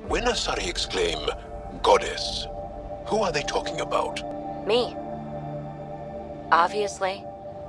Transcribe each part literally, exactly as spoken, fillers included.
When Asari exclaim, goddess, who are they talking about? Me. Obviously.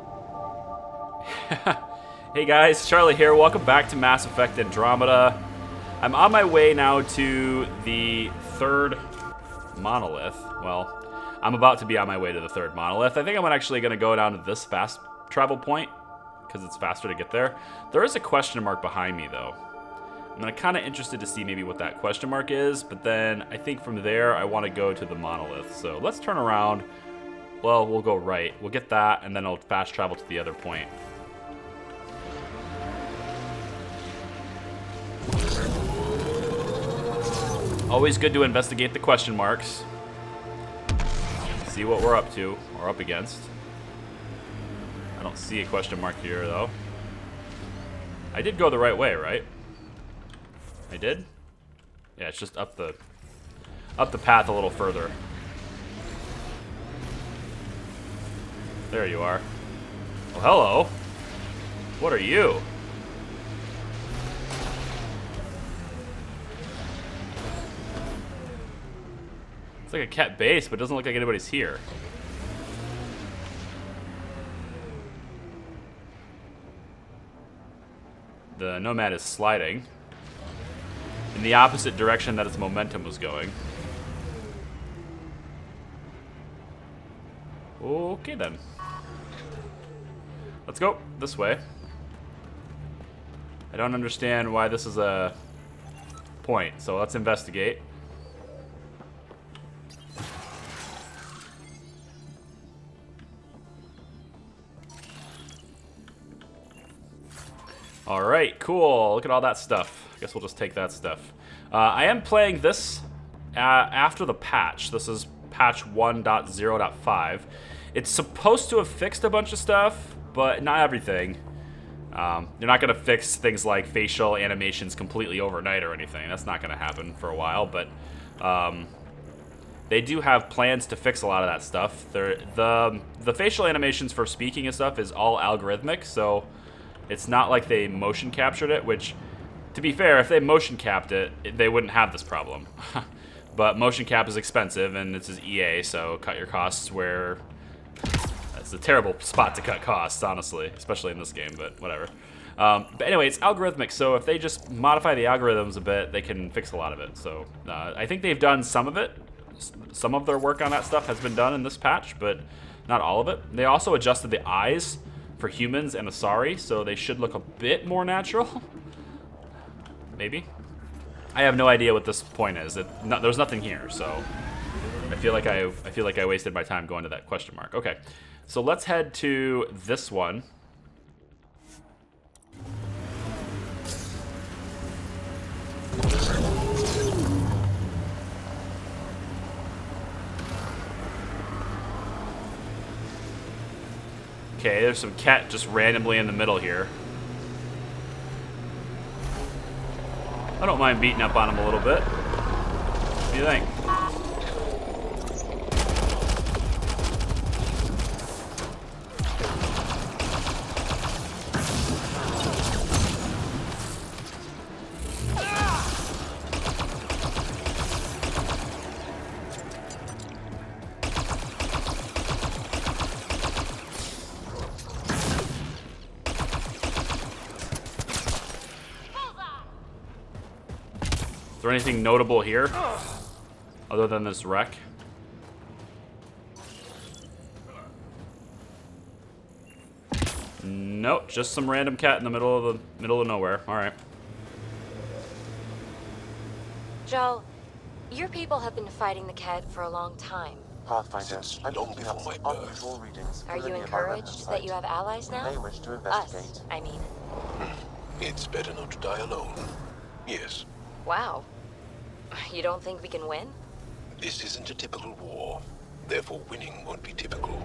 Hey guys, Charlie here. Welcome back to Mass Effect Andromeda. I'm on my way now to the third monolith. Well, I'm about to be on my way to the third monolith. I think I'm actually going to go down to this fast travel point because it's faster to get there. There is a question mark behind me though. I'm kind of interested to see maybe what that question mark is, but then I think from there I want to go to the monolith. So let's turn around. Well, we'll go right. We'll get that, and then I'll fast travel to the other point. Always good to investigate the question marks. See what we're up to, or up against. I don't see a question mark here, though. I did go the right way, right? I did? Yeah, it's just up the up the path a little further. There you are. Well, hello. What are you? It's like a cat base, but it doesn't look like anybody's here. The Nomad is sliding in the opposite direction that its momentum was going. Okay then. Let's go this way. I don't understand why this is a point, so let's investigate. Alright, cool. Look at all that stuff. I guess we'll just take that stuff. Uh, I am playing this uh, after the patch. This is patch one point zero point five. It's supposed to have fixed a bunch of stuff, but not everything. Um, you're not going to fix things like facial animations completely overnight or anything. That's not going to happen for a while, but um, they do have plans to fix a lot of that stuff. They're, the, the facial animations for speaking and stuff is all algorithmic, so it's not like they motion captured it, which, to be fair, if they motion capped it, they wouldn't have this problem. But motion cap is expensive, and this is E A, so cut your costs where... It's a terrible spot to cut costs, honestly, especially in this game, but whatever. Um, but anyway, it's algorithmic, so if they just modify the algorithms a bit, they can fix a lot of it. So uh, I think they've done some of it. Some of their work on that stuff has been done in this patch, but not all of it. They also adjusted the eyes for humans and Asari, so they should look a bit more natural. Maybe. I have no idea what this point is. It, no, there's nothing here, so I feel like I, I feel like I wasted my time going to that question mark. Okay, so let's head to this one. Okay, there's some cat just randomly in the middle here. I don't mind beating up on him a little bit. What do you think? Is there anything notable here, other than this wreck? Nope, just some random cat in the middle of the middle of nowhere. All right. Joel, your people have been fighting the cat for a long time. Pathfinder, Since I'm long picking up before some my birth. unusual readings. Are you from the nearby remnant encouraged that site. you have allies You now? may wish to Us, investigate. I mean. It's better not to die alone. Yes, Wow. You don't think we can win? this isn't a typical war. Therefore, winning won't be typical.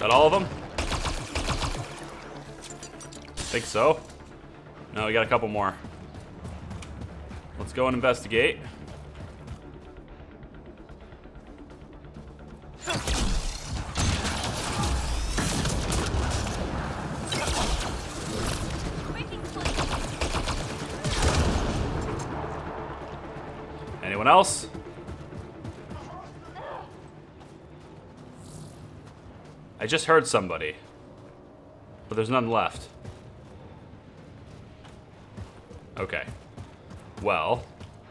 that all of them? Think so. No, we got a couple more. Let's go and investigate. Anyone else? I just heard somebody, but there's none left. Okay. Well,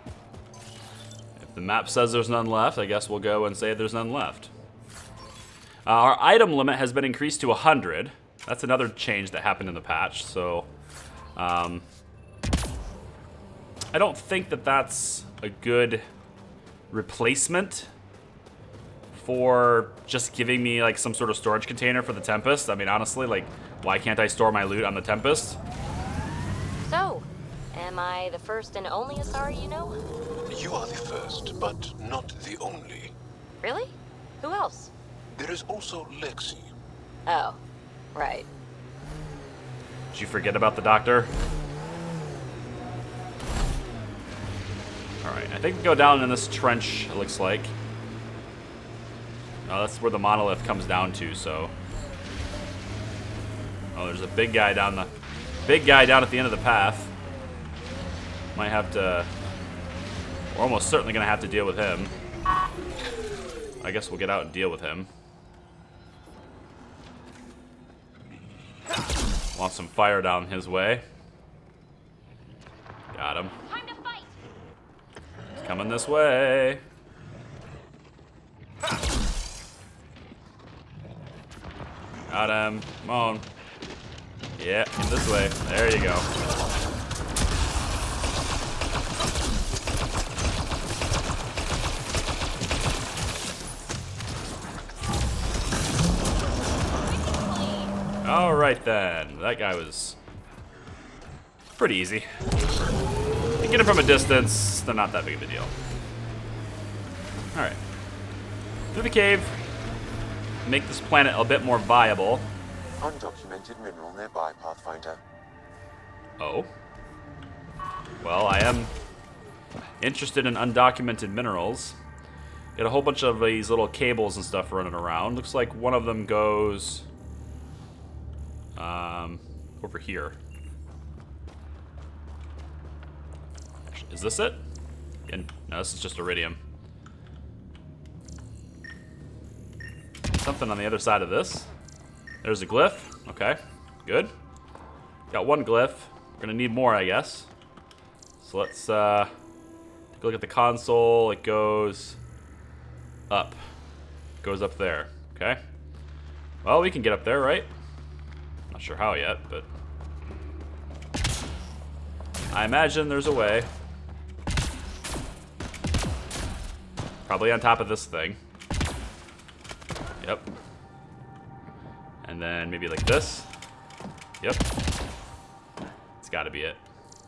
if the map says there's none left, I guess we'll go and say there's none left. Uh, our item limit has been increased to one hundred. That's another change that happened in the patch, so um, I don't think that that's a good replacement for just giving me like some sort of storage container for the Tempest. I mean, honestly, like, why can't I store my loot on the Tempest? So, am I the first and only Asari you know? You are the first, but not the only. Really? Who else? There is also Lexi. Oh, right. Did you forget about the doctor? Alright, I think we go down in this trench, it looks like. Oh, that's where the monolith comes down to, so. Oh, there's a big guy down the big guy down at the end of the path. Might have to, we're almost certainly gonna have to deal with him. I guess we'll get out and deal with him. Want some fire down his way. Got him. Time to fight. He's coming this way. Got him. Come on. Yeah, in this way. There you go. All right then. That guy was pretty easy. You get him from a distance, they're not that big of a deal. All right. Through the cave. Make this planet a bit more viable. Undocumented mineral nearby, Pathfinder. Oh. Well, I am interested in undocumented minerals. Got a whole bunch of these little cables and stuff running around. Looks like one of them goes um, over here. Is this it? And, no, this is just iridium. Something on the other side of this. There's a glyph. Okay, good. Got one glyph. We're gonna need more, I guess. So let's uh, take a look at the console. It goes up. Goes up there. Okay. Well, we can get up there, right? Not sure how yet, but I imagine there's a way. Probably on top of this thing. Yep. And then maybe like this. Yep. It's got to be it.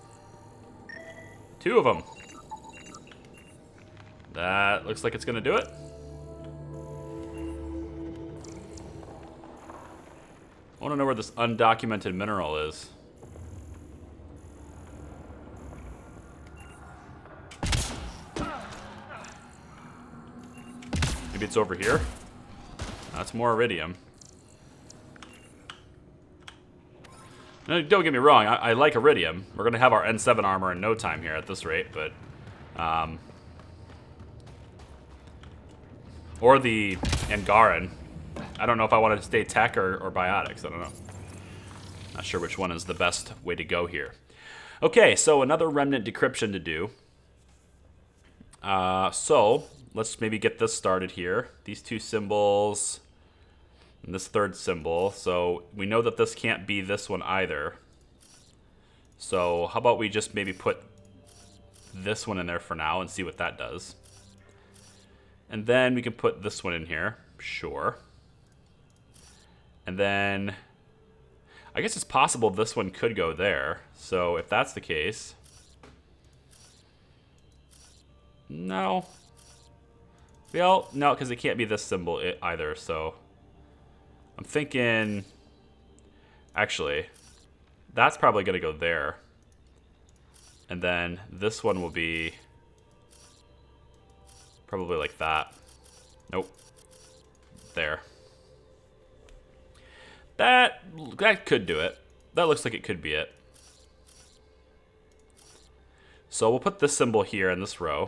Two of them. That looks like it's going to do it. I want to know where this undocumented mineral is. Maybe it's over here. That's more iridium. No, don't get me wrong, I, I like iridium. We're going to have our N seven armor in no time here at this rate, but um, or the Angaran. I don't know if I want to stay tech or, or biotics. I don't know. Not sure which one is the best way to go here. Okay, so another remnant decryption to do. Uh, so let's maybe get this started here. These two symbols and this third symbol. So we know that this can't be this one either. So how about we just maybe put this one in there for now and see what that does. And then we can put this one in here. Sure. And then I guess it's possible this one could go there. So if that's the case, no. Well, no, because it can't be this symbol either. So I'm thinking... Actually, that's probably going to go there. And then this one will be... Probably like that. Nope. There. That, that could do it. That looks like it could be it. So we'll put this symbol here in this row.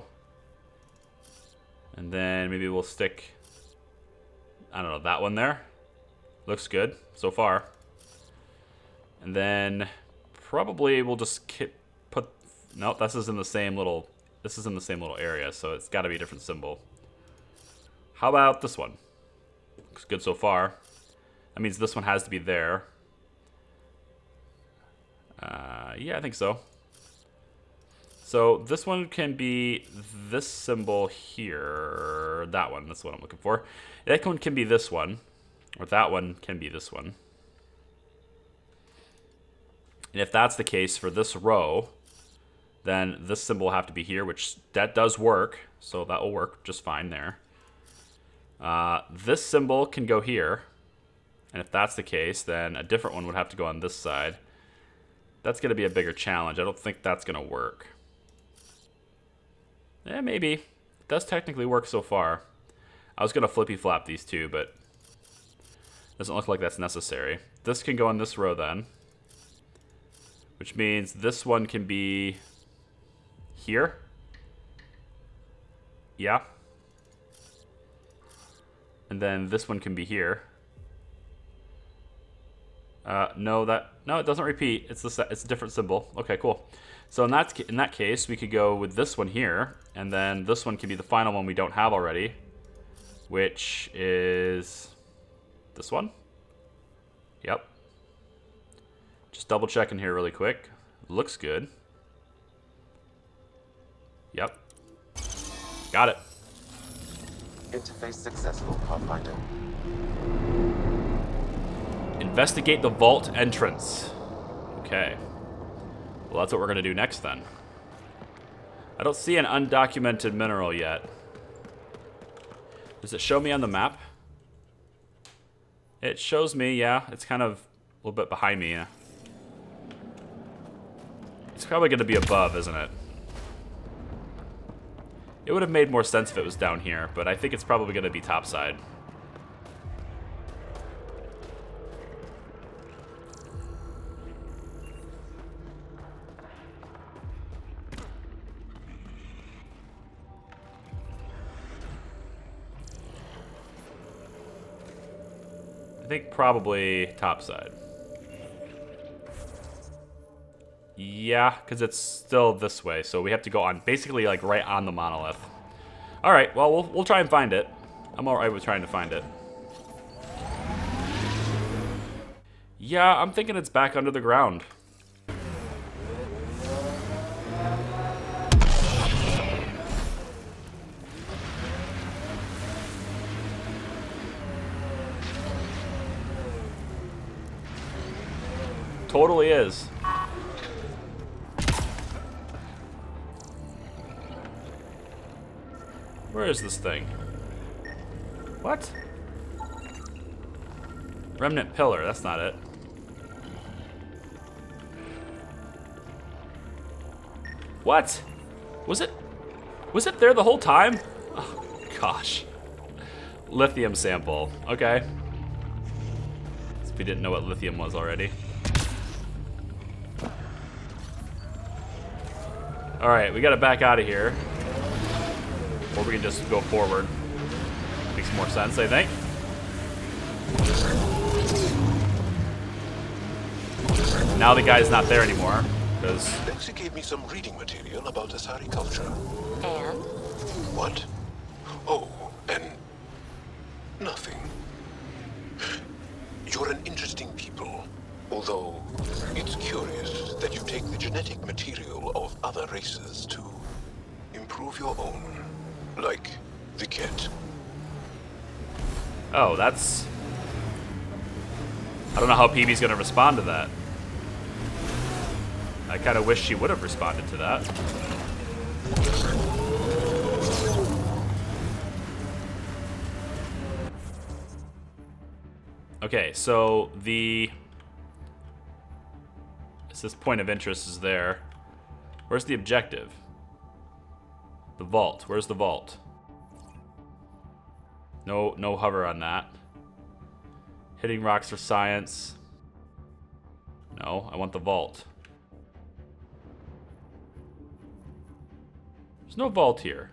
And then maybe we'll stick, I don't know, that one there. Looks good so far. And then probably we'll just put, no, this is in the same little, this is in the same little area, so it's got to be a different symbol. How about this one? Looks good so far. That means this one has to be there. Uh, yeah, I think so. So this one can be this symbol here. That one, that's what I'm looking for. That one can be this one. Or that one can be this one. And if that's the case for this row, then this symbol will have to be here, which that does work. So that will work just fine there. Uh, this symbol can go here. And if that's the case, then a different one would have to go on this side. That's going to be a bigger challenge. I don't think that's going to work. Yeah, maybe. It does technically work so far. I was going to flippy flap these two, but doesn't look like that's necessary. This can go in this row then. Which means this one can be here. Yeah. And then this one can be here. Uh, no, that no, it doesn't repeat. It's the it's a different symbol. Okay, cool. So in that in that case, we could go with this one here, and then this one can be the final one we don't have already, which is this one. Yep. Just double checking here really quick. Looks good. Yep. Got it. Interface successful, Pathfinder. Investigate the vault entrance. Okay. Well, that's what we're going to do next then. I don't see an undocumented mineral yet. Does it show me on the map? It shows me, yeah. It's kind of a little bit behind me, yeah. It's probably going to be above, isn't it? It would have made more sense if it was down here, but I think it's probably going to be topside. I think probably topside. Yeah, because it's still this way, so we have to go on, basically like right on the monolith. All right, well, we'll, we'll try and find it. I'm all right with trying to find it. Yeah, I'm thinking it's back under the ground. Totally is. Where is this thing? What? Remnant pillar, that's not it. What? Was it? Was it there the whole time? Oh, gosh. Lithium sample, okay. So we didn't know what lithium was already. Alright, we gotta back out of here. Or we can just go forward. Makes more sense, I think. Now the guy's not there anymore, because... Lexi gave me some reading material about Asari culture. And? What? Oh, and... nothing. You're an interesting people. Although, it's curious that you take the genetic material of other races to improve your own. Like the cat. Oh, that's... I don't know how P B's gonna respond to that. I kind of wish she would have responded to that. Okay, so the... This point of interest is there. Where's the objective? The vault. Where's the vault? No, no hover on that. Hitting rocks for science. No, I want the vault. There's no vault here.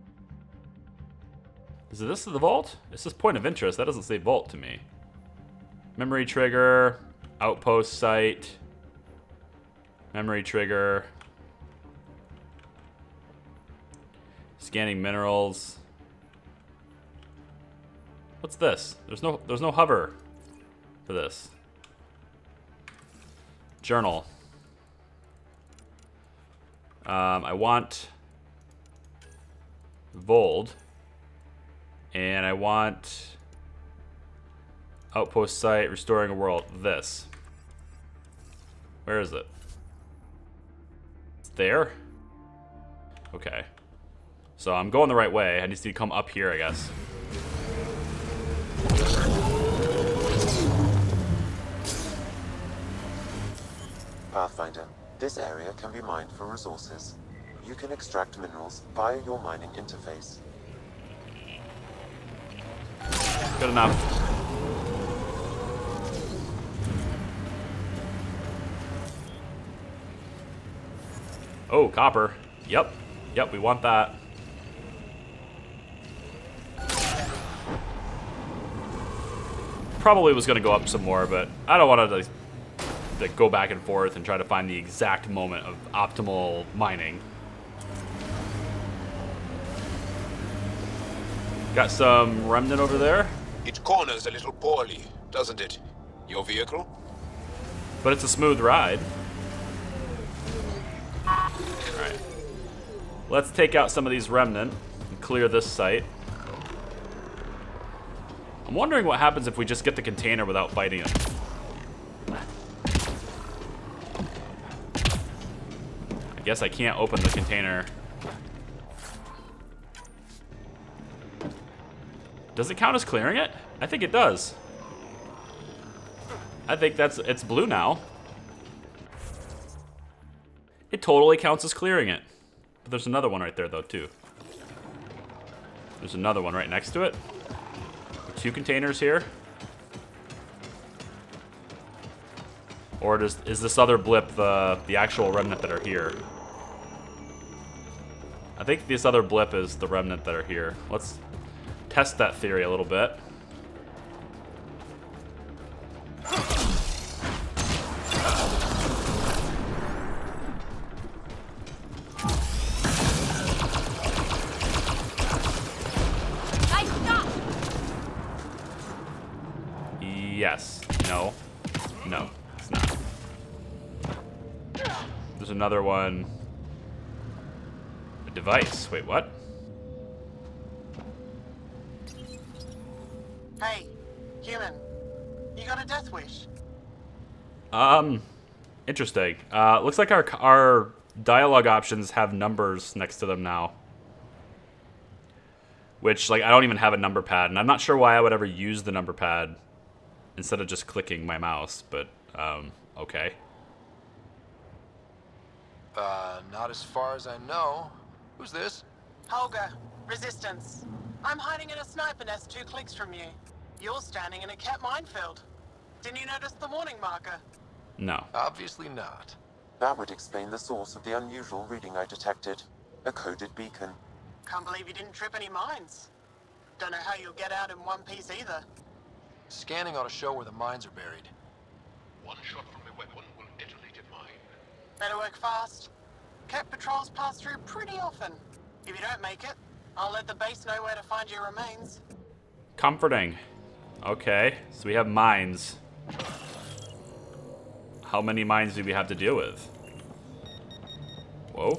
Is this the vault? It says point of interest. That doesn't say vault to me. Memory trigger. Outpost site. Memory trigger. Scanning minerals. What's this? There's no there's no hover for this. Journal. Um, I want Voeld. And I want outpost site, restoring a world. This. Where is it? It's there? Okay. So I'm going the right way. I just need to come up here, I guess. Pathfinder, this area can be mined for resources. You can extract minerals via your mining interface. Good enough. Oh, copper. Yep. Yep, we want that. Probably was going to go up some more, but I don't want to like, like, go back and forth and try to find the exact moment of optimal mining. Got some remnant over there. It corners a little poorly, doesn't it? Your vehicle? But it's a smooth ride. Alright. Let's take out some of these remnant and clear this site. I'm wondering what happens if we just get the container without fighting it. I guess I can't open the container. Does it count as clearing it? I think it does. I think that's it's blue now. It totally counts as clearing it. But there's another one right there though too. There's another one right next to it. Two containers here. Or does is this other blip the the actual remnant that are here? I think this other blip is the remnant that are here. Let's test that theory a little bit. Yes. No. No, it's not. There's another one. A device. Wait, what? Hey, human. You got a death wish? Um, interesting. Uh, looks like our our dialogue options have numbers next to them now. Which, like, I don't even have a number pad, and I'm not sure why I would ever use the number pad instead of just clicking my mouse, but, um, okay. Uh, not as far as I know. Who's this? Holger, Resistance. I'm hiding in a sniper nest two clicks from you. You're standing in a cat minefield. Didn't you notice the warning marker? No. Obviously not. That would explain the source of the unusual reading I detected. A coded beacon. Can't believe you didn't trip any mines. Don't know how you'll get out in one piece either. Scanning ought to show where the mines are buried. One shot from a weapon will detonate a mine. Better work fast. Cat patrols pass through pretty often. If you don't make it, I'll let the base know where to find your remains. Comforting. Okay, so we have mines. How many mines do we have to deal with? Whoa.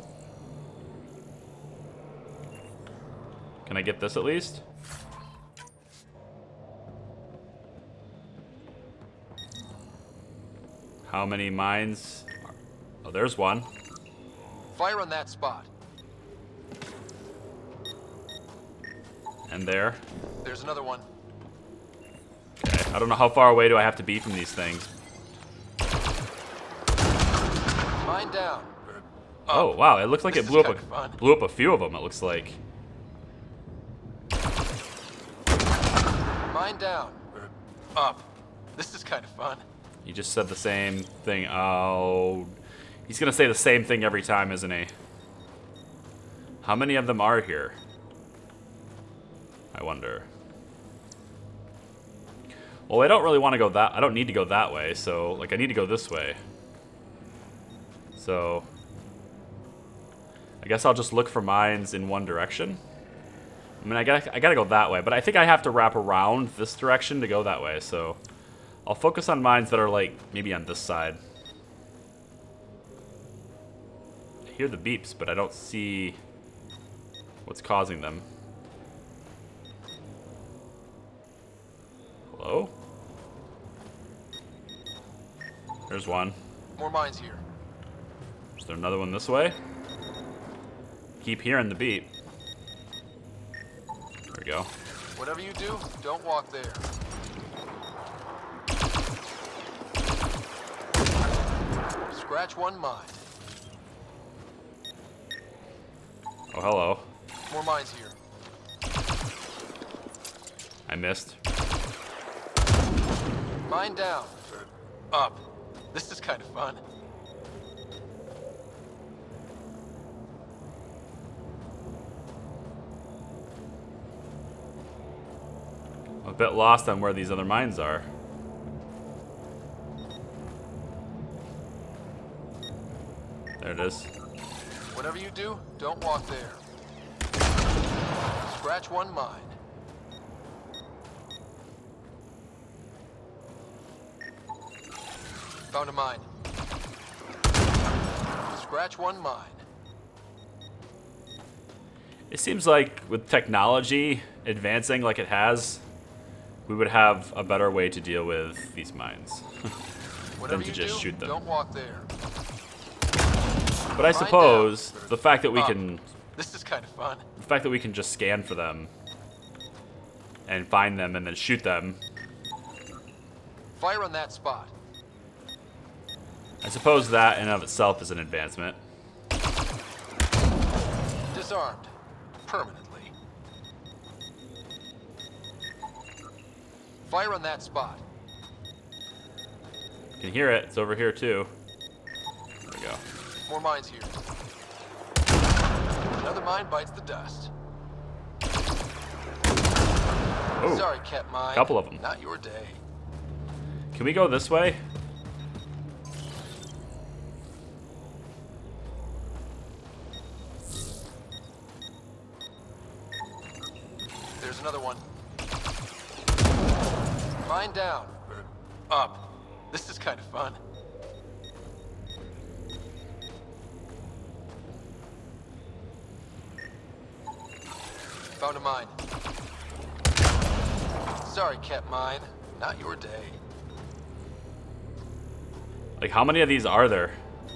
Can I get this at least? How many mines? Oh, there's one. Fire on that spot. And there. There's another one. Okay. I don't know how far away do I have to be from these things. Mine down. Oh wow! It looks like This it blew is up kinda a, fun. blew up a few of them. It looks like. Mine down. Up. This is kind of fun. He just said the same thing. Oh, he's gonna say the same thing every time, isn't he? How many of them are here? I wonder. Well, I don't really want to go that. I don't need to go that way. So, like, I need to go this way. So, I guess I'll just look for mines in one direction. I mean, I gotta, I gotta go that way, but I think I have to wrap around this direction to go that way. So, I'll focus on mines that are like maybe on this side. I hear the beeps, but I don't see what's causing them. Hello? There's one. More mines here. Is there another one this way? Keep hearing the beep. There we go. Whatever you do, don't walk there. Scratch one mine. Oh, hello. More mines here. I missed. Mine down. Up. This is kind of fun. I'm a bit lost on where these other mines are. There it is. Whatever you do, don't walk there. Scratch one mine. Found a mine. Scratch one mine. It seems like with technology advancing like it has, we would have a better way to deal with these mines Whatever than to you just do, shoot them. don't walk there. But I Mine suppose down. the fact that we Up. can, This is kind of fun. the fact that we can just scan for them and find them and then shoot them, Fire on that spot. I suppose that in and of itself is an advancement. Disarmed. Permanently. Fire on that spot. You can hear it. It's over here too. There we go. More mines here. Another mine bites the dust. Oh, Sorry, Cat Mine. couple of 'em. Not your day. can we go this way? There's another one. Mine down. Up. This is kind of fun. Found a mine. Sorry, Cat Mine. Not your day. Like, how many of these are there?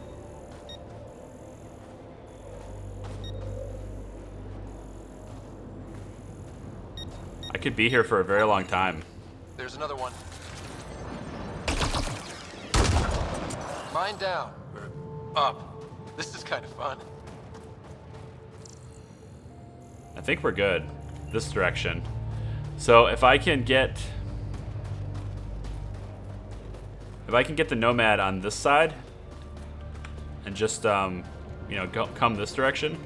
I could be here for a very long time. There's another one. Mine down. Up. This is kind of fun. I think we're good. This direction. So if I can get... If I can get the Nomad on this side and just, um, you know, go, come this direction,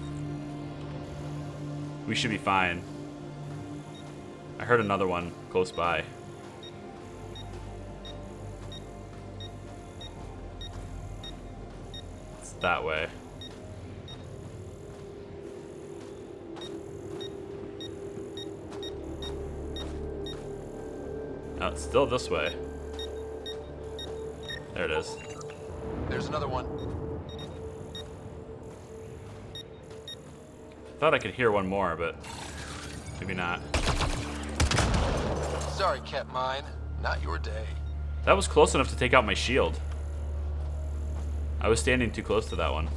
we should be fine. I heard another one close by. It's that way. No, it's still this way. There it is. There's another one. I thought I could hear one more, but maybe not. Sorry, Cat Mine. Not your day. That was close enough to take out my shield. I was standing too close to that one.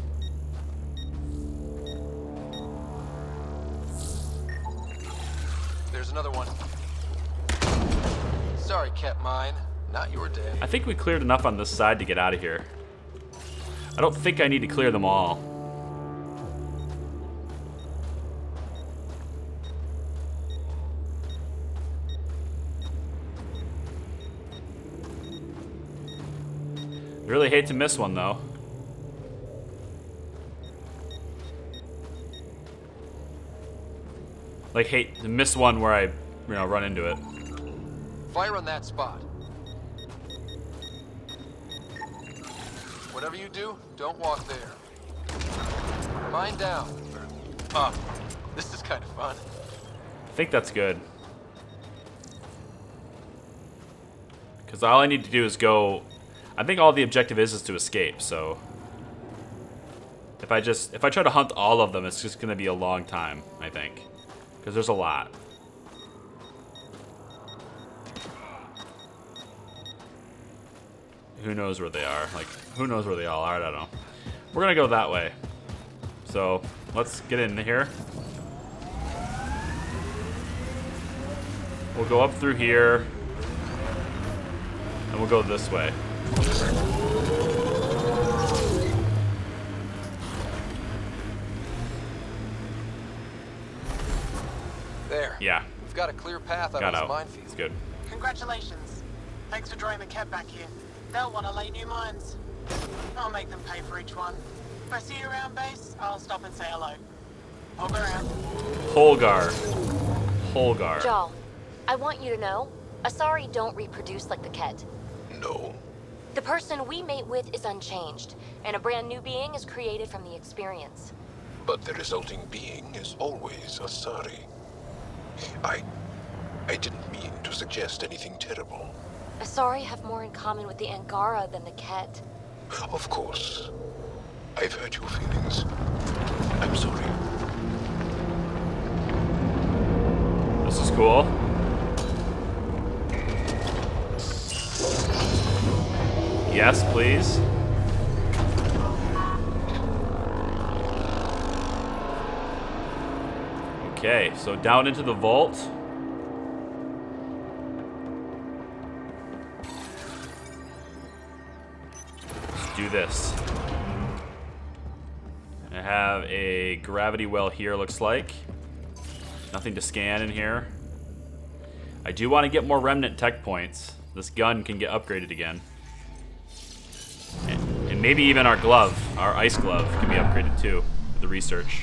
There's another one. Sorry, Cat Mine. Not your day. I think we cleared enough on this side to get out of here. I don't think I need to clear them all. I really hate to miss one though. Like hate to miss one where I, you know, run into it. Fire on that spot. Whatever you do, don't walk there. Mine down. Or up. This is kind of fun. I think that's good. Because all I need to do is go... I think all the objective is is to escape, so... If I just... If I try to hunt all of them, it's just going to be a long time, I think. Because there's a lot. Who knows where they are? Like, who knows where they all are? I don't know. We're going to go that way. So, let's get in here. We'll go up through here. And we'll go this way. There. Yeah. We've got a clear path out Got of out. this minefield. It's good. Congratulations. Thanks for drawing the cab back here. They'll want to lay new mines. I'll make them pay for each one. If I see you around base, I'll stop and say hello. I'll go around. Holgar. Holgar. Jal, I want you to know, Asari don't reproduce like the Ket. No. The person we mate with is unchanged, and a brand new being is created from the experience. But the resulting being is always Asari. I... I didn't mean to suggest anything terrible. Asari have more in common with the Angara than the Ket. Of course. I've hurt your feelings. I'm sorry. This is cool. Yes, please. Okay, so down into the vault. Let's do this. I have a gravity well here, looks like. Nothing to scan in here. I do want to get more remnant tech points. This gun can get upgraded again. And, and maybe even our glove, our ice glove, can be upgraded too with the research.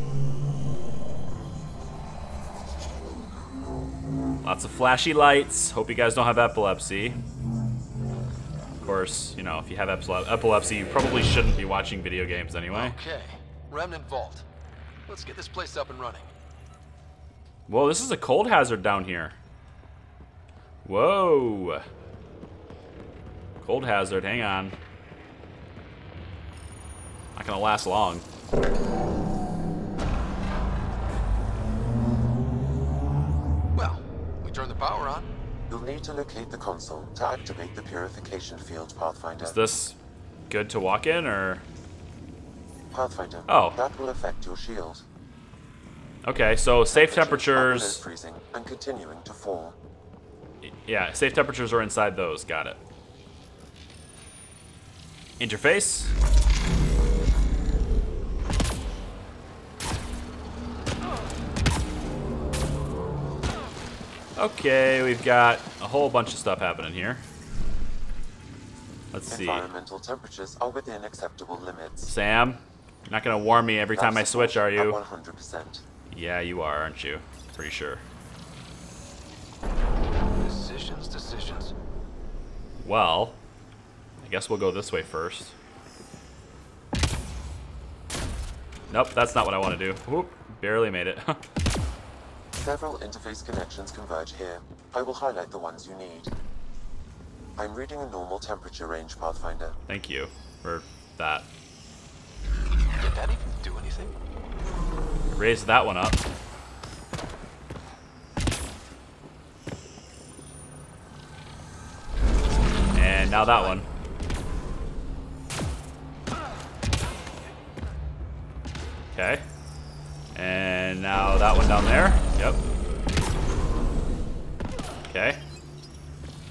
Lots of flashy lights. Hope you guys don't have epilepsy. Of course, you know, if you have epilepsy, you probably shouldn't be watching video games anyway. Okay. Remnant Vault. Let's get this place up and running. Whoa, this is a cold hazard down here. Whoa. Cold hazard, hang on. Not gonna last long. Well, we turn the power on. You'll need to locate the console to activate the purification field, Pathfinder. Is this good to walk in, or? Pathfinder. Oh. That will affect your shield. Okay, so safe Temperatures temperatures. freezing and continuing to fall. Yeah, safe temperatures are inside those. Got it. Interface. Okay, we've got a whole bunch of stuff happening here. Let's see. Environmental temperatures are within acceptable limits. Sam, you're not gonna warn me every time I switch, are you? one hundred percent. Yeah, you are, aren't you? Pretty sure. Decisions, decisions. Well, I guess we'll go this way first. Nope, that's not what I want to do. Whoop, barely made it. Several interface connections converge here. I will highlight the ones you need. I'm reading a normal temperature range, Pathfinder. Thank you for that. Did that even do anything? Raise that one up. And now that one. Okay. And now that one down there. Yep. Okay.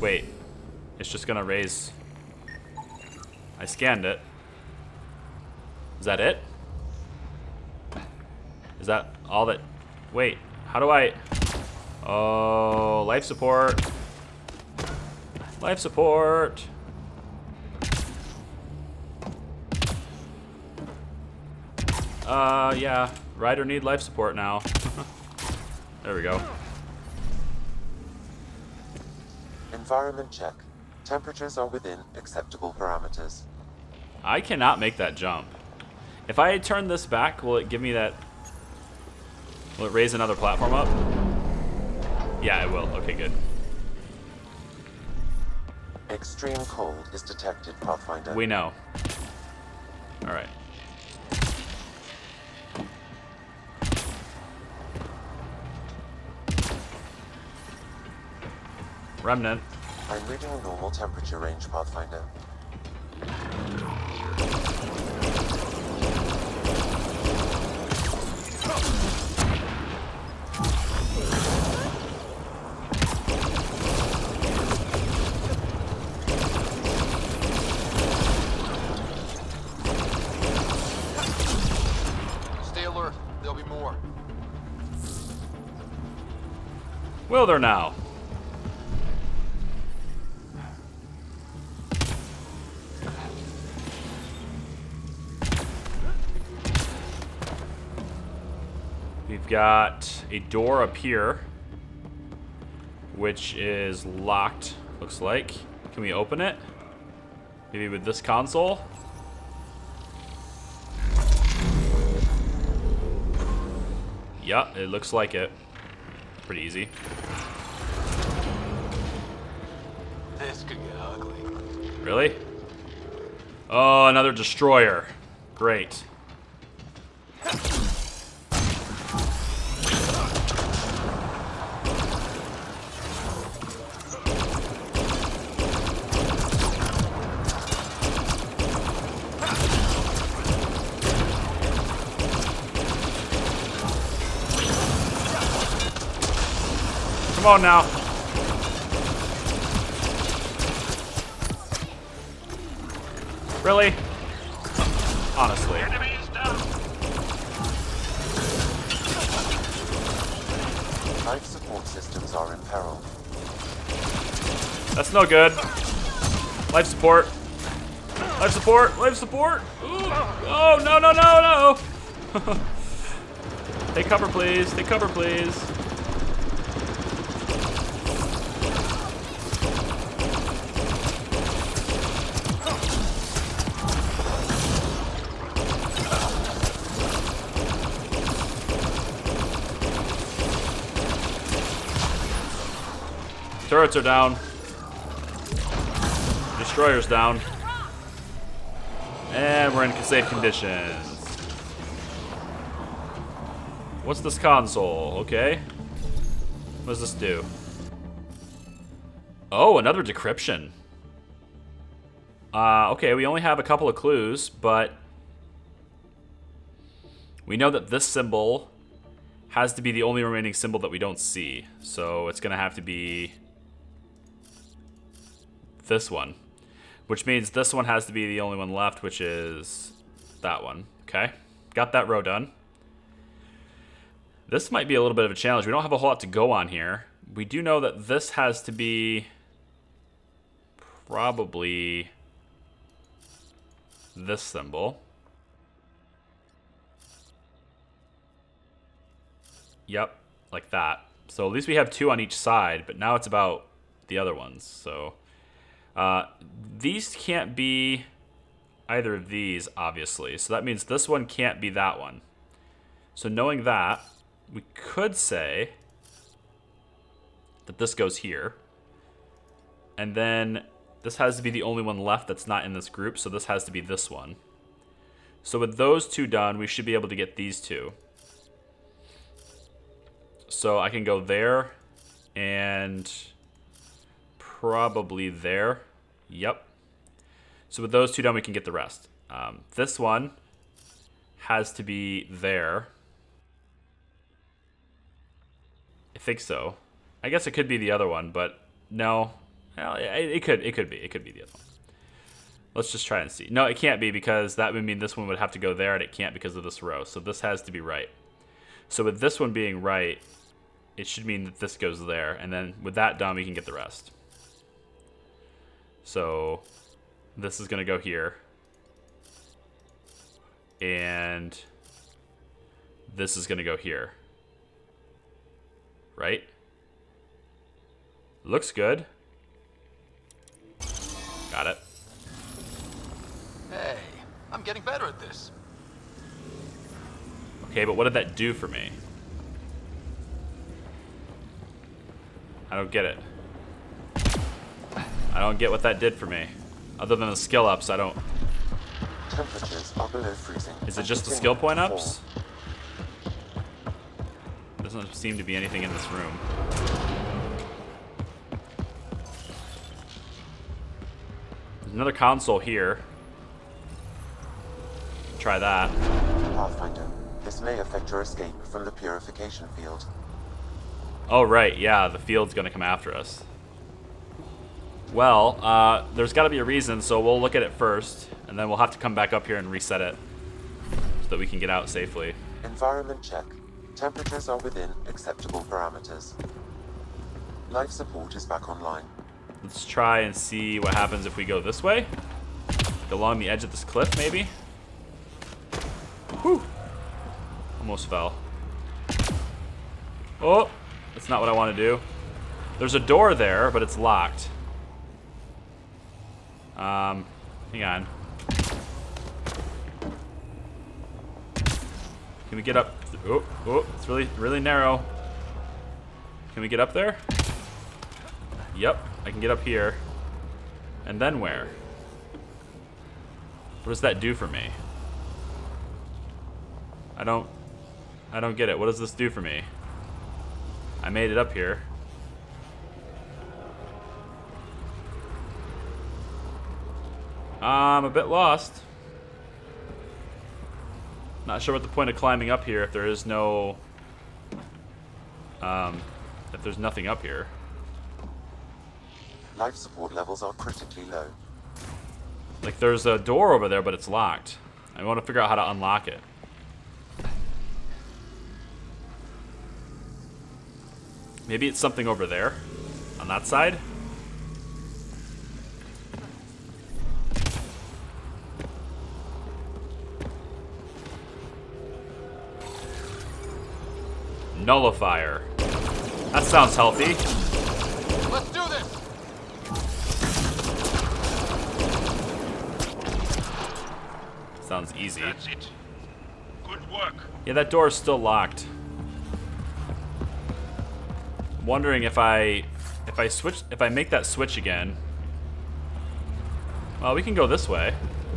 Wait. It's just gonna raise... I scanned it. Is that it? Is that all that... Wait, how do I... Oh, life support. Life support. Uh, yeah. Ryder need life support now. There we go. Environment check. Temperatures are within acceptable parameters. I cannot make that jump. If I turn this back, will it give me that... Will it raise another platform up? Yeah, it will. Okay, good. Extreme cold is detected, Pathfinder. We know. Alright. Remnant. I'm reading a normal temperature range, Pathfinder. Stay alert. There'll be more. Will there now? We've got a door up here, which is locked, looks like. Can we open it? Maybe with this console? Yup, it looks like it. Pretty easy. This could get ugly. Really? Oh, another destroyer. Great. Come on now. Really? Honestly. Life support systems are in peril. That's no good. Life support. Life support. Life support. Ooh. Oh, no, no, no, no. Take cover, please. Take cover, please. Turrets are down. Destroyer's down. And we're in safe conditions. What's this console? Okay. What does this do? Oh, another decryption. Uh, okay, we only have a couple of clues, but we know that this symbol has to be the only remaining symbol that we don't see. So it's gonna have to be this one, which means this one has to be the only one left, which is that one. Okay, got that row done. This might be a little bit of a challenge. We don't have a whole lot to go on here. We do know that this has to be probably this symbol. Yep, like that. So at least we have two on each side, but now it's about the other ones. So Uh, these can't be either of these, obviously. So that means this one can't be that one. So knowing that, we could say that this goes here. And then this has to be the only one left that's not in this group, so this has to be this one. So with those two done, we should be able to get these two. So I can go there and probably there. Yep. So with those two done, we can get the rest. Um, this one has to be there. I think so. I guess it could be the other one, but no. Well, yeah, it, it could it could be. It could be the other one. Let's just try and see. No, it can't be because that would mean this one would have to go there, and it can't because of this row. So this has to be right. So with this one being right, it should mean that this goes there. And then with that done, we can get the rest. So this is going to go here. And this is going to go here. Right? Looks good. Got it. Hey, I'm getting better at this. Okay, but what did that do for me? I don't get it. I don't get what that did for me. Other than the skill ups, I don't... Temperatures are below freezing. Is it just the skill point ups? Doesn't seem to be anything in this room. There's another console here. Try that. Pathfinder, this may affect your escape from the purification field. Oh, right, yeah, the field's gonna come after us. Well, uh, there's gotta be a reason, so we'll look at it first, and then we'll have to come back up here and reset it so that we can get out safely. Environment check. Temperatures are within acceptable parameters. Life support is back online. Let's try and see what happens if we go this way. Like along the edge of this cliff, maybe? Whew. Almost fell. Oh, that's not what I want to do. There's a door there, but it's locked. Um, hang on. Can we get up? Oh, oh, it's really, really narrow. Can we get up there? Yep, I can get up here. And then where? What does that do for me? I don't, I don't get it. What does this do for me? I made it up here. I'm a bit lost. Not sure what the point of climbing up here if there is no, um, if there's nothing up here. Life support levels are critically low. Like there's a door over there, but it's locked. I want to figure out how to unlock it. Maybe it's something over there, on that side. Nullifier. That sounds healthy. Let's do this. Sounds easy. That's it. Good work. Yeah, that door is still locked. I'm wondering if I if I switch if I make that switch again. Well, we can go this way.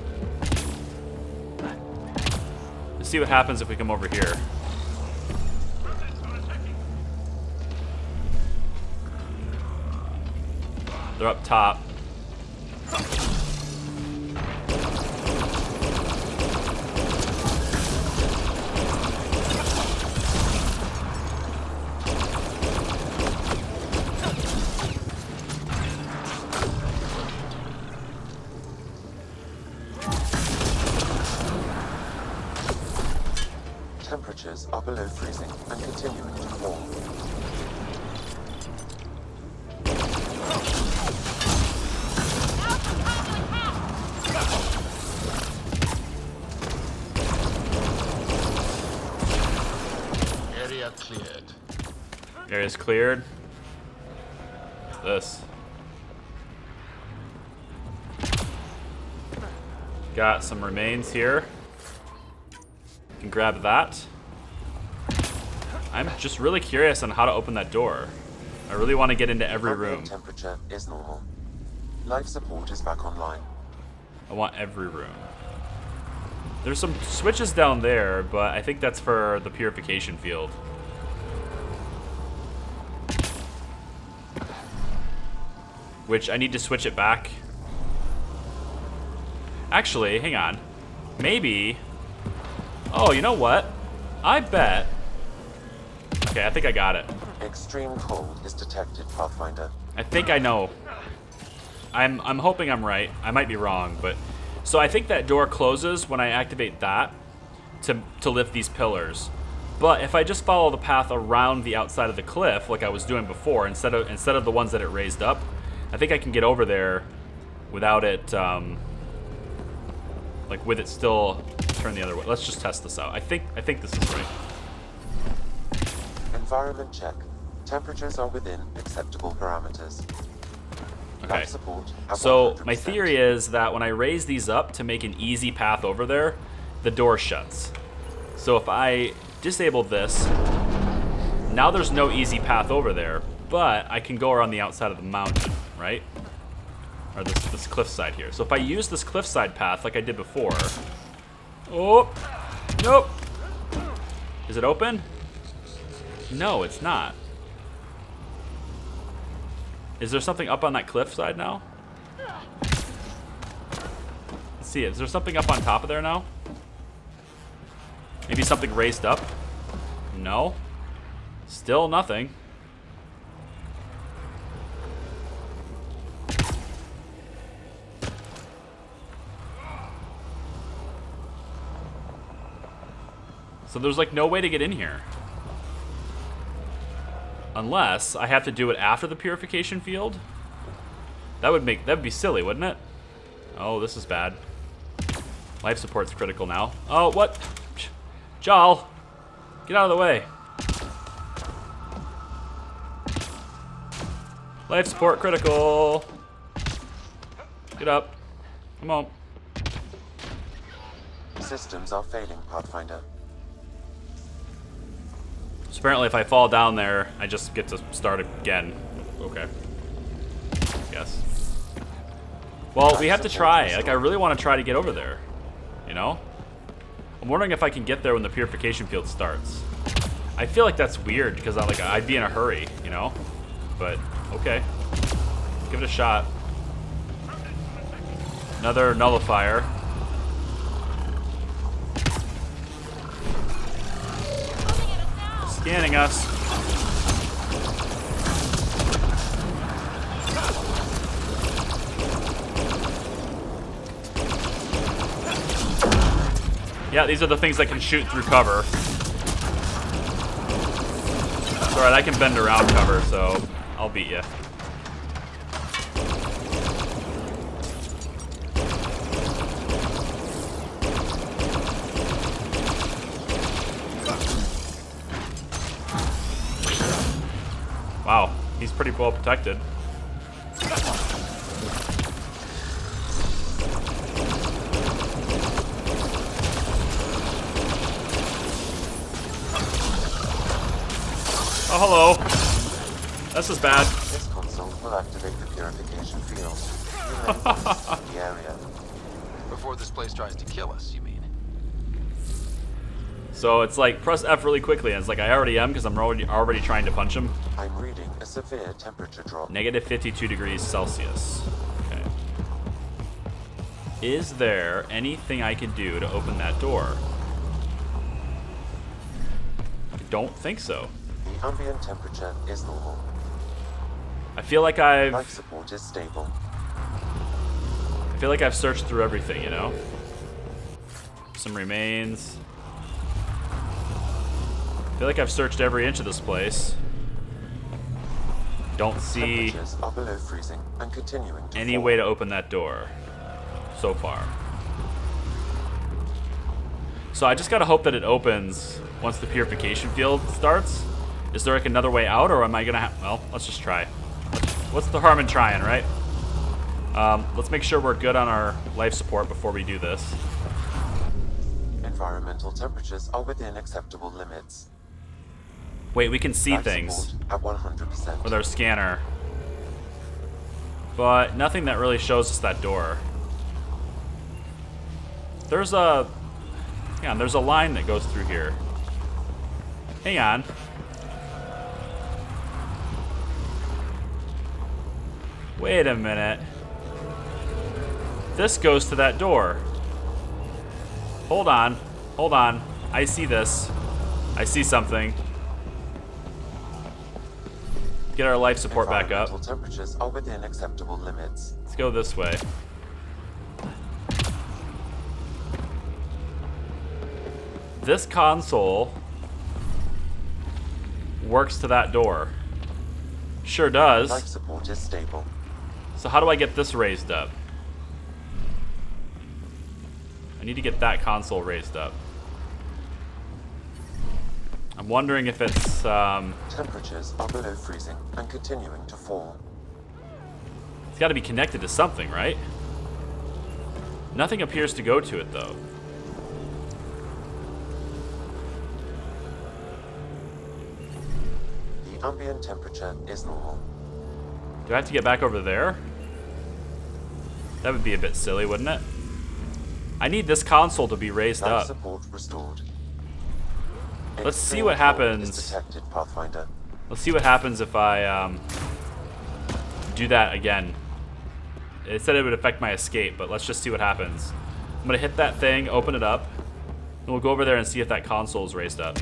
Let's see what happens if we come over here. They're up top. Temperatures are below freezing and continuing to fall. Area cleared. Area's cleared. What's this? Got some remains here. Can grab that. I'm just really curious on how to open that door. I really want to get into every Ambient room. temperature is normal. Life support is back online. I want every room. There's some switches down there, but I think that's for the purification field. Which I need to switch it back. Actually, hang on. Maybe... Oh, you know what? I bet... Okay, I think I got it. Extreme cold is detected, Pathfinder. I think I know. I'm I'm hoping I'm right. I might be wrong, but so I think that door closes when I activate that to to lift these pillars. But if I just follow the path around the outside of the cliff, like I was doing before, instead of instead of the ones that it raised up, I think I can get over there without it, um, like with it still turned the other way. Let's just test this out. I think I think this is right. Environment check. Temperatures are within acceptable parameters. Okay. Life support at So one hundred percent. my theory is that when I raise these up to make an easy path over there, the door shuts. So if I disable this, now there's no easy path over there, but I can go around the outside of the mountain, right? Or this, this cliffside here. So if I use this cliffside path like I did before... Oh! Nope! Is it open? No, it's not. Is there something up on that cliffside now? Let's see, is there something up on top of there now? Maybe something raised up? No. Still nothing. So there's like no way to get in here. Unless I have to do it after the purification field. That would make, that would be silly, wouldn't it? Oh, this is bad. Life support's critical now. Oh, what? Jal, get out of the way. Life support critical. Get up. Come on. Systems are failing, Pathfinder. So apparently if I fall down there, I just get to start again. Okay. Guess. Well, we have to try. Like, I really want to try to get over there. You know? I'm wondering if I can get there when the purification field starts. I feel like that's weird because I like I'd be in a hurry, you know? But okay. Give it a shot. Another nullifier. Scanning us. Yeah, these are the things that can shoot through cover. It's alright, I can bend around cover, so I'll beat you. Wow, he's pretty well protected. Oh, hello. This is bad. This console will activate the purification field. You may pass the area. Before this place tries to kill us, you mean? So it's like, press F really quickly, and it's like I already am because I'm already, already trying to punch him. I'm reading a severe temperature drop. Negative fifty-two degrees Celsius. Okay. Is there anything I can do to open that door? I don't think so. The ambient temperature is normal. I feel like I've... Life support is stable. I feel like I've searched through everything, you know? Some remains. I feel like I've searched every inch of this place. Don't see Temperatures are below freezing and continuing to any fall. way to open that door so far. So I just gotta hope that it opens once the purification field starts. Is there like another way out, or am I gonna have... Well, let's just try. What's the harm in trying, right? Um, let's make sure we're good on our life support before we do this. Environmental temperatures are within acceptable limits. Wait, we can see Life things support at one hundred percent. with our scanner. But nothing that really shows us that door. There's a... Hang on, there's a line that goes through here. Hang on. Wait a minute. This goes to that door. Hold on. Hold on. I see this. I see something. Get our life support back up. Environmental temperatures are within acceptable limits. Let's go this way. This console works to that door. Sure does. Life support is stable. So how do I get this raised up? I need to get that console raised up. I'm wondering if it's, um... Temperatures are below freezing and continuing to fall. It's got to be connected to something, right? Nothing appears to go to it, though. The ambient temperature is normal. Do I have to get back over there? That would be a bit silly, wouldn't it? I need this console to be raised Life up. support restored. Let's see Extreme what cold happens. is detected, Pathfinder. Let's see what happens if I um, do that again. It said it would affect my escape, but let's just see what happens. I'm gonna hit that thing, open it up, and we'll go over there and see if that console is raised up.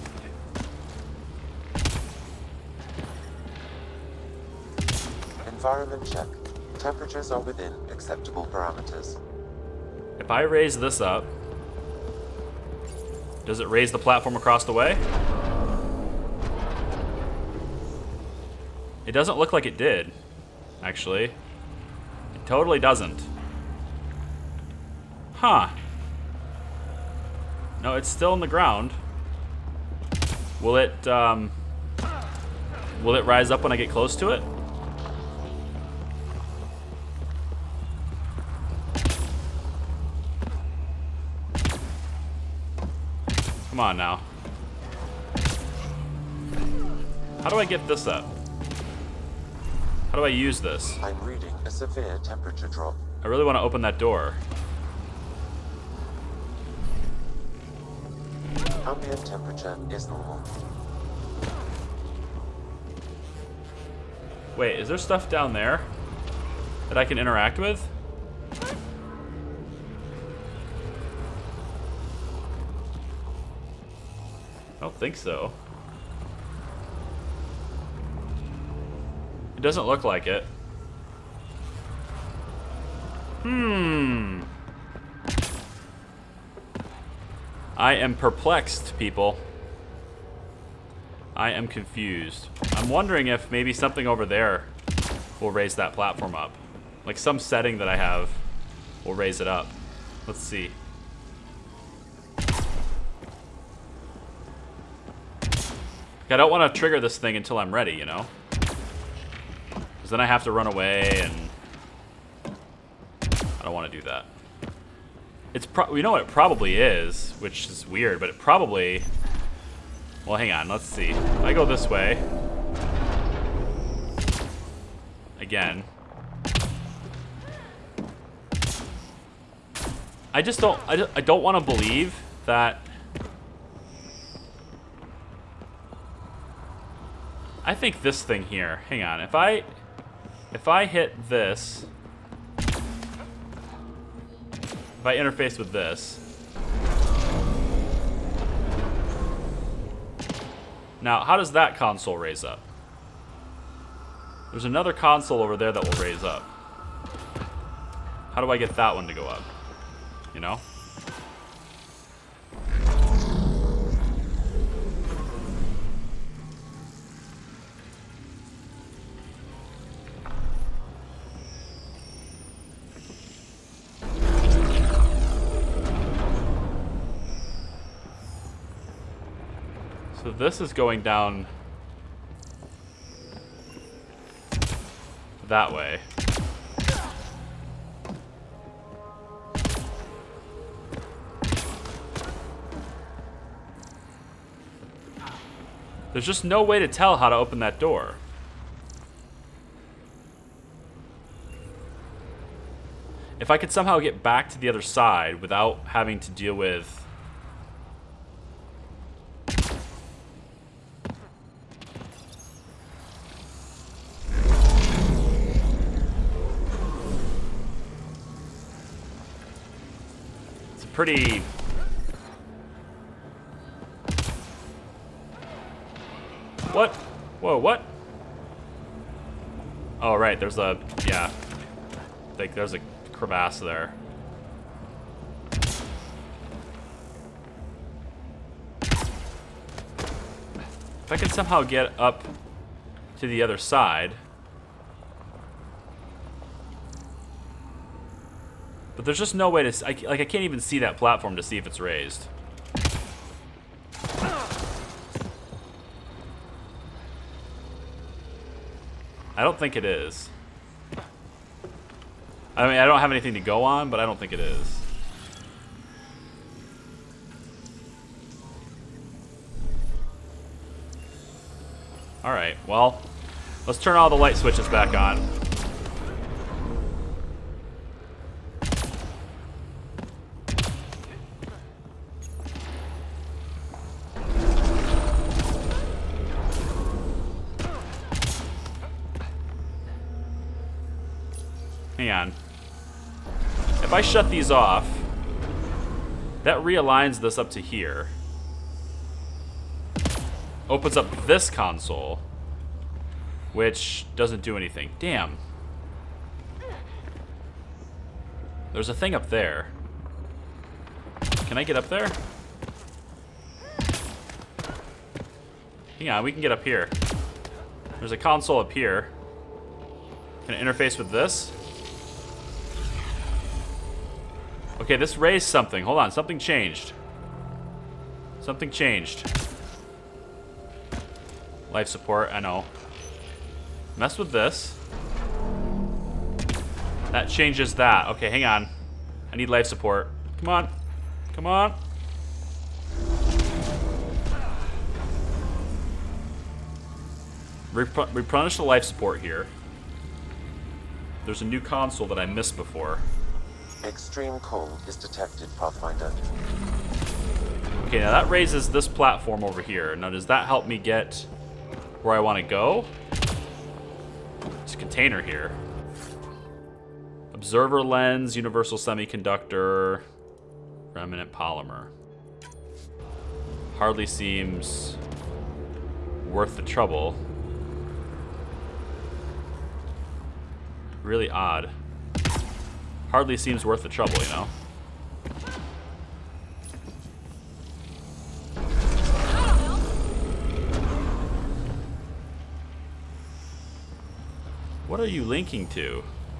Environment check. Temperatures are within acceptable parameters. If I raise this up, does it raise the platform across the way? It doesn't look like it did, actually. It totally doesn't. Huh. No, it's still in the ground. Will it, um... will it rise up when I get close to it? Come on now. How do I get this up? How do I use this? I'm reading a severe temperature drop. I really want to open that door. Ambient temperature is normal. Wait, is there stuff down there that I can interact with? I don't think so. It doesn't look like it. Hmm. I am perplexed, people. I am confused. I'm wondering if maybe something over there will raise that platform up. Like some setting that I have will raise it up. Let's see. I don't want to trigger this thing until I'm ready, you know? Because then I have to run away, and I don't want to do that. It's pro- you know what it probably is, which is weird, but it probably... Well, hang on, let's see. If I go this way... Again... I just don't... I, just, I don't want to believe that... I think this thing here, hang on, if I, if I hit this, if I interface with this, now how does that console raise up? There's another console over there that will raise up. How do I get that one to go up? You know? So this is going down that way. There's just no way to tell how to open that door. If I could somehow get back to the other side without having to deal with... It's a pretty... What? Whoa, what? Oh, right, there's a, yeah. Like, there's a crevasse there. If I can somehow get up to the other side. But there's just no way to, I, like, I can't even see that platform to see if it's raised. I don't think it is. I mean, I don't have anything to go on, but I don't think it is. Alright, well, let's turn all the light switches back on. Hang on. If I shut these off, that realigns this up to here. Opens up this console, which doesn't do anything. Damn. There's a thing up there. Can I get up there? Hang on, we can get up here. There's a console up here. Can I interface with this? Okay, this raised something. Hold on, something changed. Something changed. Life support, I know. Mess with this. That changes that. Okay, hang on. I need life support. Come on. Come on. Rep- replenish the life support here. There's a new console that I missed before. Extreme cold is detected, Pathfinder. Okay, now that raises this platform over here. Now, does that help me get where I want to go? There's a container here. Observer lens, universal semiconductor, remnant polymer. Hardly seems worth the trouble. Really odd. Hardly seems worth the trouble, you know? What are you linking to?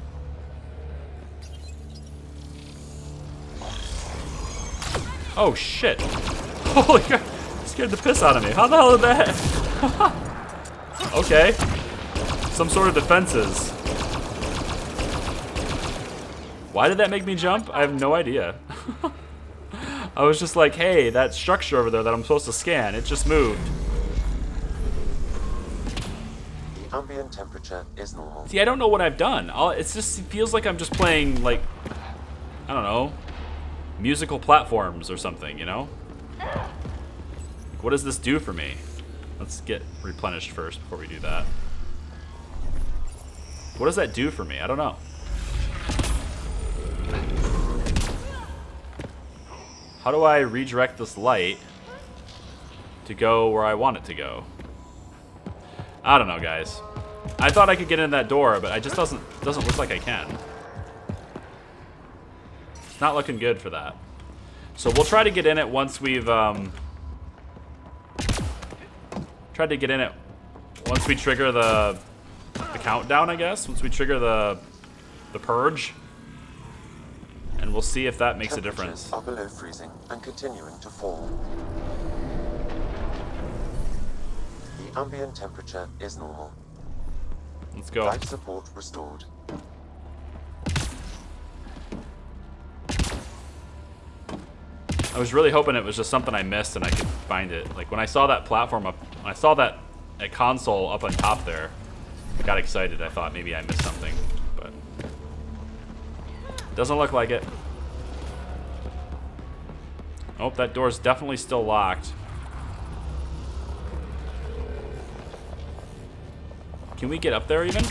Oh shit! Holy crap! Scared the piss out of me. How the hell did that? Okay. Some sort of defenses. Why did that make me jump? I have no idea. I was just like, hey, that structure over there that I'm supposed to scan, it just moved. The ambient temperature is normal. See, I don't know what I've done. All, it's just, it feels like I'm just playing, like, I don't know, musical platforms or something, you know? Like, what does this do for me? Let's get replenished first before we do that. What does that do for me? I don't know. How do I redirect this light to go where I want it to go? I don't know, guys. I thought I could get in that door, but it just doesn't doesn't look like I can. It's not looking good for that. So we'll try to get in it once we've um, tried to get in it once we trigger the the countdown, I guess. Once we trigger the the purge. And we'll see if that makes a difference. Are below freezing and continuing to fall. The ambient temperature is normal. Let's go. Life support restored. I was really hoping it was just something I missed and I could find it. Like when I saw that platform up, when I saw that, that console up on top there, I got excited. I thought maybe I missed something, but doesn't look like it. Oh, that door's definitely still locked. Can we get up there even?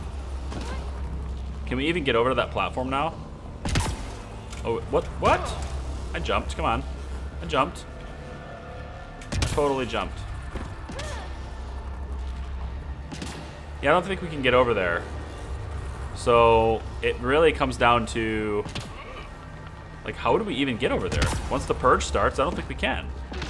Can we even get over to that platform now? Oh, what? What? I jumped. Come on. I jumped. I totally jumped. Yeah, I don't think we can get over there. So it really comes down to, like, how do we even get over there? Once the purge starts, I don't think we can.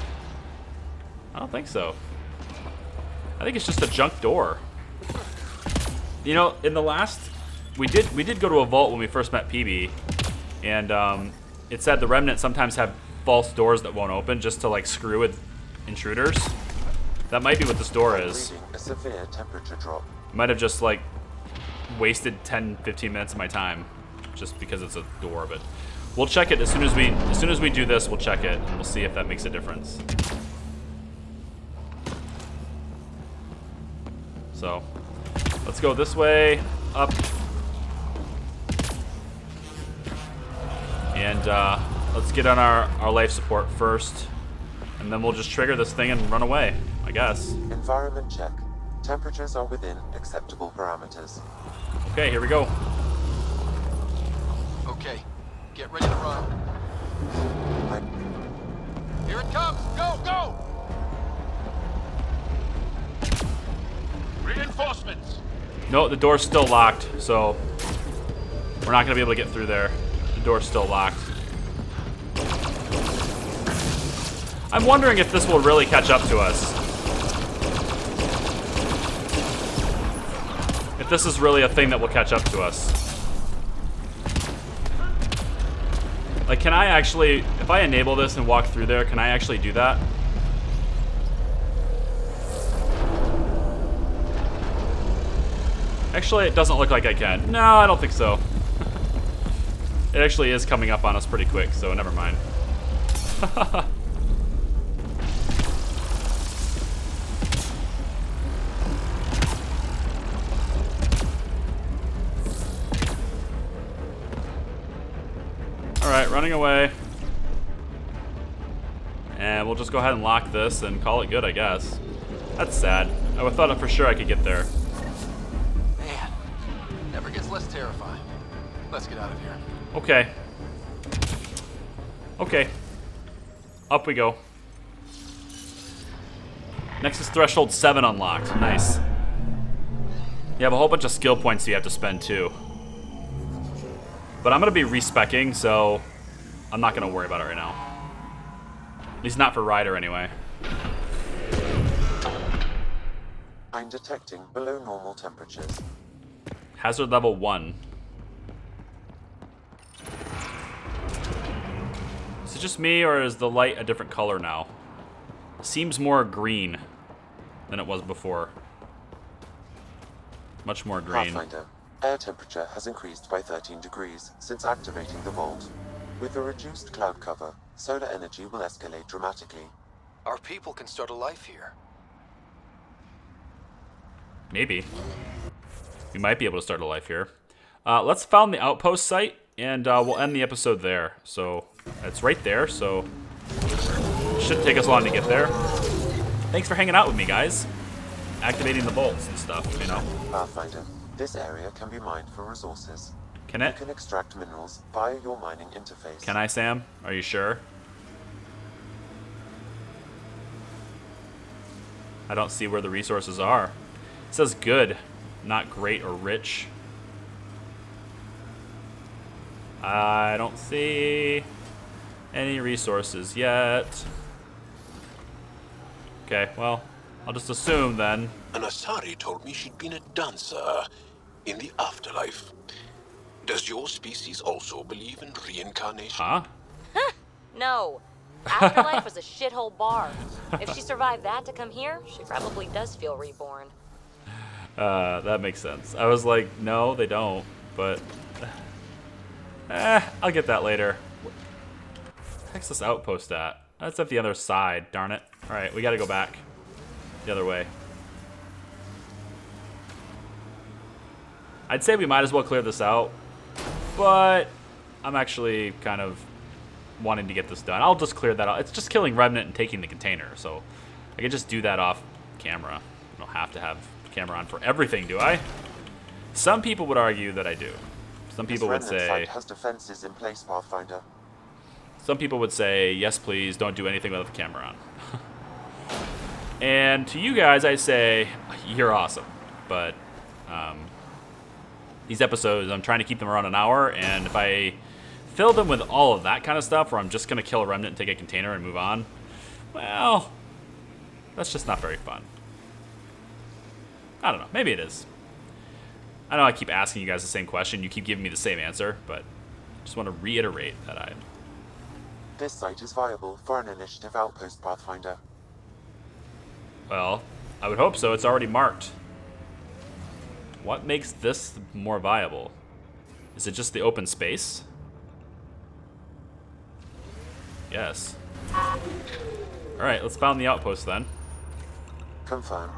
I don't think so. I think it's just a junk door. You know, in the last, we did we did go to a vault when we first met P B, and um, it said the Remnant sometimes have false doors that won't open just to like screw with intruders. That might be what this door is. A severe temperature drop. Might have just like wasted ten, fifteen minutes of my time just because it's a door, but we'll check it as soon as we as soon as we do this. We'll check it and we'll see if that makes a difference. So let's go this way, up, and uh, let's get on our, our life support first, and then we'll just trigger this thing and run away, I guess. Environment check. Temperatures are within acceptable parameters. Okay, here we go. Okay, get ready to run. I... Here it comes! Go, go! Reinforcements! No, the door's still locked, so we're not gonna be able to get through there. The door's still locked. I'm wondering if this will really catch up to us. If this is really a thing that will catch up to us. Like, can I actually, if I enable this and walk through there, can I actually do that? Actually, it doesn't look like I can. No, I don't think so. It actually is coming up on us pretty quick, so never mind. Alright, running away. And we'll just go ahead and lock this and call it good, I guess. That's sad. I thought for sure I could get there. Man, never gets less terrifying. Let's get out of here. Okay. Okay. Up we go. Nexus threshold seven unlocked. Nice. You have a whole bunch of skill points you have to spend too. But I'm gonna be respecking, so I'm not gonna worry about it right now. At least not for Ryder anyway. I'm detecting below normal temperatures. Hazard level one. Is it just me, or is the light a different color now? Seems more green than it was before. Much more green. Pathfinder, air temperature has increased by thirteen degrees since activating the Voeld. With the reduced cloud cover, solar energy will escalate dramatically. Our people can start a life here. Maybe. We might be able to start a life here. Uh, let's found the outpost site, and uh, we'll end the episode there. So it's right there, so it shouldn't take us long to get there. Thanks for hanging out with me, guys. Activating the bolts and stuff, you know. Pathfinder, this area can be mined for resources. Can it? You can extract minerals via your mining interface. Can I, Sam? Are you sure? I don't see where the resources are. It says good, not great or rich. I don't see any resources yet. Okay, well, I'll just assume then. An Asari told me she'd been a dancer in the afterlife. Does your species also believe in reincarnation? Huh? No. Afterlife was a shithole bar. If she survived that to come here, she probably does feel reborn. Uh, that makes sense. I was like, no, they don't, but eh, I'll get that later. Where's this outpost at? That's at the other side, darn it. All right, we gotta go back the other way. I'd say we might as well clear this out, but I'm actually kind of wanting to get this done. I'll just clear that out. It's just killing Remnant and taking the container, so I can just do that off camera. I don't have to have the camera on for everything, do I? Some people would argue that I do. Some people would This say... remnant site has defenses in place, Pathfinder. Some people would say, yes, please, don't do anything without the camera on. And to you guys, I say, you're awesome. But, um, these episodes, I'm trying to keep them around an hour, and if I fill them with all of that kind of stuff, where I'm just going to kill a remnant and take a container and move on, well, that's just not very fun. I don't know. Maybe it is. I know I keep asking you guys the same question. You keep giving me the same answer, but I just want to reiterate that I... This site is viable for an initiative outpost, Pathfinder. Well, I would hope so. It's already marked. What makes this more viable? Is it just the open space? Yes. Alright, let's found the outpost then. Confirm.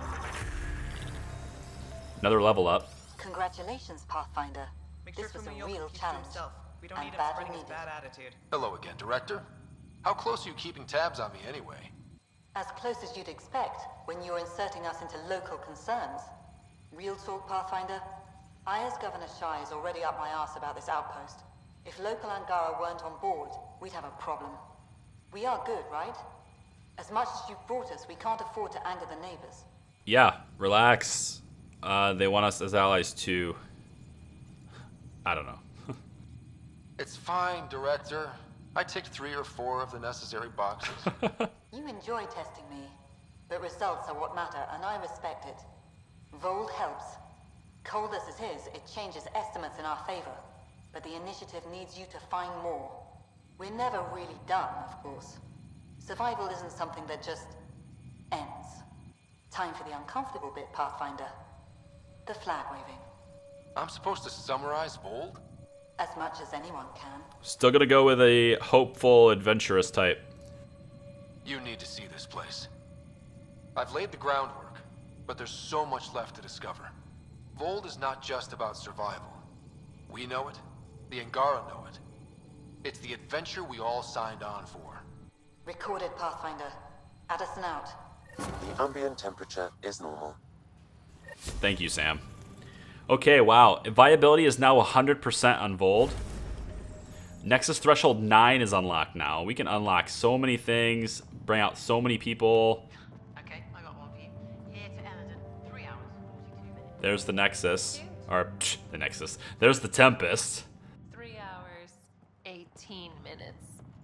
Another level up. Congratulations, Pathfinder. Make sure This was a Fumio real keeps to challenge. himself. We don't and need him badly spreading his needed. bad attitude. Hello again, Director. How close are you keeping tabs on me anyway? As close as you'd expect when you're inserting us into local concerns. Real talk, Pathfinder? I, as Governor Shai, is already up my arse about this outpost. If local Angara weren't on board, we'd have a problem. We are good, right? As much as you've brought us, we can't afford to anger the neighbors. Yeah, relax. Uh, they want us as allies too. I don't know. It's fine, Director. I ticked three or four of the necessary boxes. You enjoy testing me, but results are what matter, and I respect it. Voeld helps. Cold as it is, it changes estimates in our favor. But the initiative needs you to find more. We're never really done, of course. Survival isn't something that just ends. Time for the uncomfortable bit, Pathfinder. The flag waving. I'm supposed to summarize Voeld? As much as anyone can. Still gonna go with a hopeful, adventurous type. You need to see this place. I've laid the groundwork, but there's so much left to discover. Voeld is not just about survival. We know it. The Angara know it. It's the adventure we all signed on for. Recorded, Pathfinder. Addison out. The ambient temperature is normal. Thank you, Sam. Okay, wow. Viability is now one hundred percent on Voeld. Nexus threshold nine is unlocked now. We can unlock so many things, bring out so many people. Okay, I got one for you. Here to Eldon, three hours, forty-two minutes. There's the Nexus. Or, psh, the Nexus. There's the Tempest. Three hours, eighteen minutes.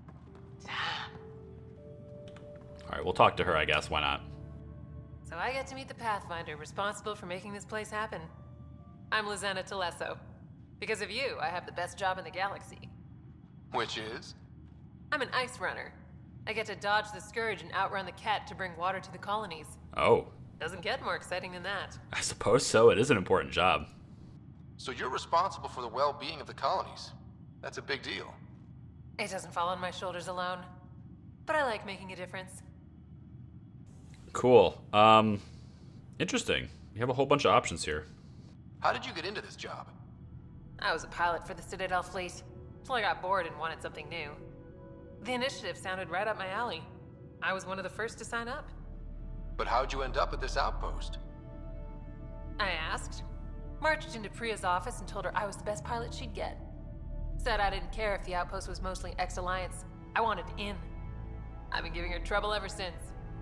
Alright, we'll talk to her, I guess. Why not? So I get to meet the Pathfinder responsible for making this place happen. I'm Lizana Telesso. Because of you, I have the best job in the galaxy. Which is? I'm an ice runner. I get to dodge the Scourge and outrun the Cat to bring water to the colonies. Oh. Doesn't get more exciting than that. I suppose so. It is an important job. So you're responsible for the well-being of the colonies. That's a big deal. It doesn't fall on my shoulders alone. But I like making a difference. Cool. Um, interesting. You have a whole bunch of options here. How did you get into this job? I was a pilot for the Citadel fleet, till I got bored and wanted something new. The initiative sounded right up my alley. I was one of the first to sign up. But how'd you end up at this outpost? I asked, marched into Priya's office and told her I was the best pilot she'd get. Said I didn't care if the outpost was mostly ex-Alliance. I wanted in. I've been giving her trouble ever since.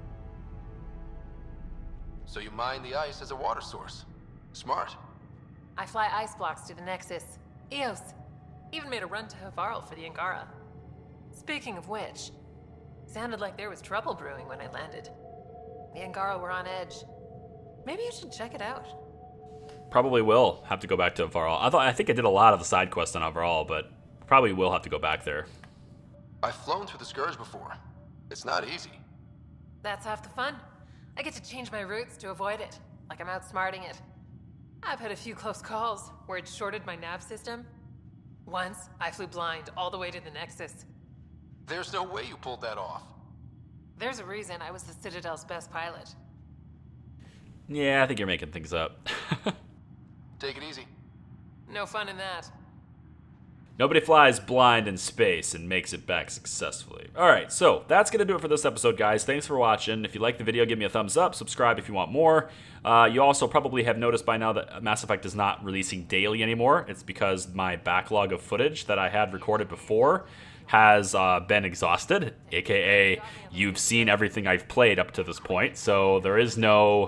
So you mine the ice as a water source. Smart. I fly ice blocks to the Nexus. Eos. Even made a run to Havarl for the Angara. Speaking of which, sounded like there was trouble brewing when I landed. The Angara were on edge. Maybe you should check it out. Probably will have to go back to Havarl. I thought I think I did a lot of the side quests on Havarl, but probably will have to go back there. I've flown through the Scourge before. It's not easy. That's half the fun. I get to change my routes to avoid it, like I'm outsmarting it. I've had a few close calls where it shorted my nav system. Once, I flew blind all the way to the Nexus. There's no way you pulled that off. There's a reason I was the Citadel's best pilot. Yeah, I think you're making things up. Take it easy. No fun in that. Nobody flies blind in space and makes it back successfully. Alright, so that's going to do it for this episode, guys. Thanks for watching. If you like the video, give me a thumbs up. Subscribe if you want more. Uh, you also probably have noticed by now that Mass Effect is not releasing daily anymore. It's because my backlog of footage that I had recorded before has uh, been exhausted, aka you've seen everything I've played up to this point, so there is no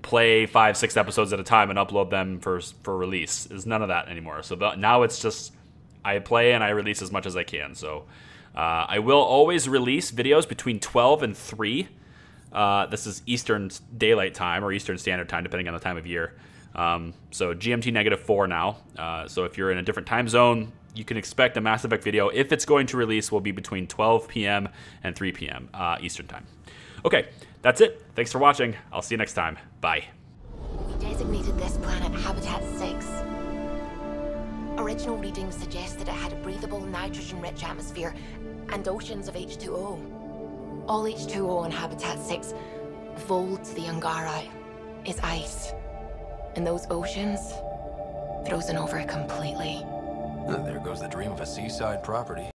play five, six episodes at a time and upload them for for release. There's none of that anymore. So the, now it's just I play and I release as much as I can. So uh, I will always release videos between twelve and three. Uh, this is Eastern Daylight Time or Eastern Standard Time, depending on the time of year. Um, so G M T negative four now. Uh, so if you're in a different time zone, you can expect a Mass Effect video, if it's going to release, will be between twelve p m and three p m Uh, Eastern Time. Okay, that's it. Thanks for watching. I'll see you next time. Bye. We designated this planet Habitat six. Original readings suggest that it had a breathable, nitrogen-rich atmosphere and oceans of H two O. All H two O on Habitat six, Voeld to the Angara, is ice. And those oceans, frozen over completely. There goes the dream of a seaside property.